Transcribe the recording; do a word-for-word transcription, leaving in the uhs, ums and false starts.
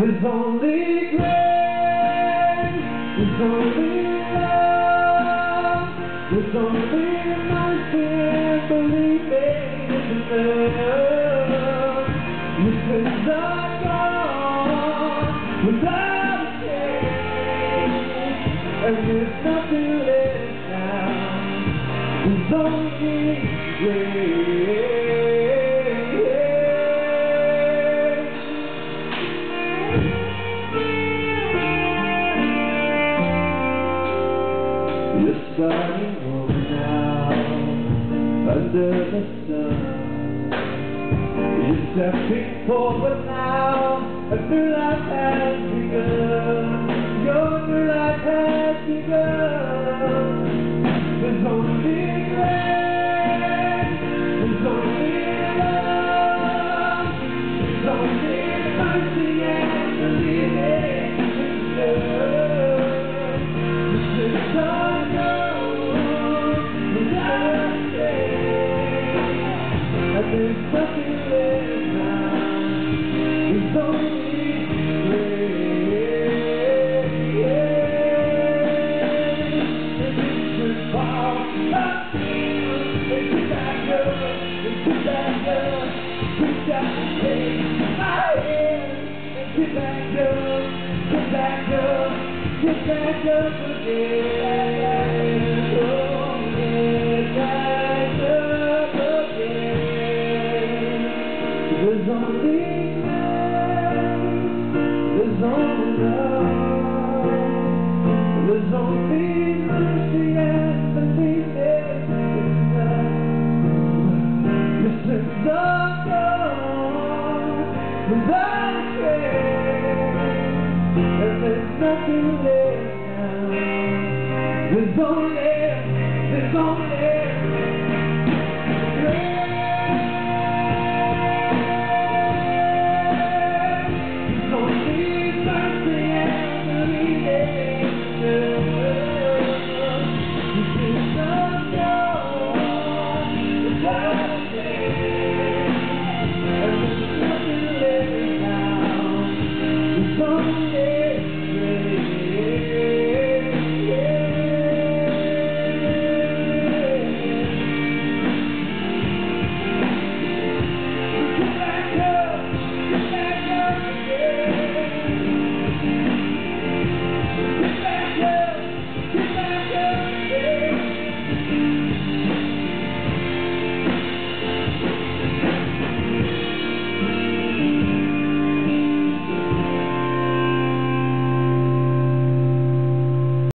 There's only grace, there's only love, there's only mercy and believing in love. Your sins are gone without a change, and there's nothing left now. There's only grace. You're starting home now, under the sun. You're stepping forward now, a new life has begun. Your new life has begun. There's only grace, there's only love, there's only mercy and believing in love. This is all. There's nothing left now. There's only grace. If you should fall up, if you back up, if you back up, reach out and take my hand. If you back up, get back up, get back up again. Oh, get back up again. There's only grace, there's only love, there's only mercy and believing in love. Your sins are gone without a trace, and there's nothing left now. There's only, there's only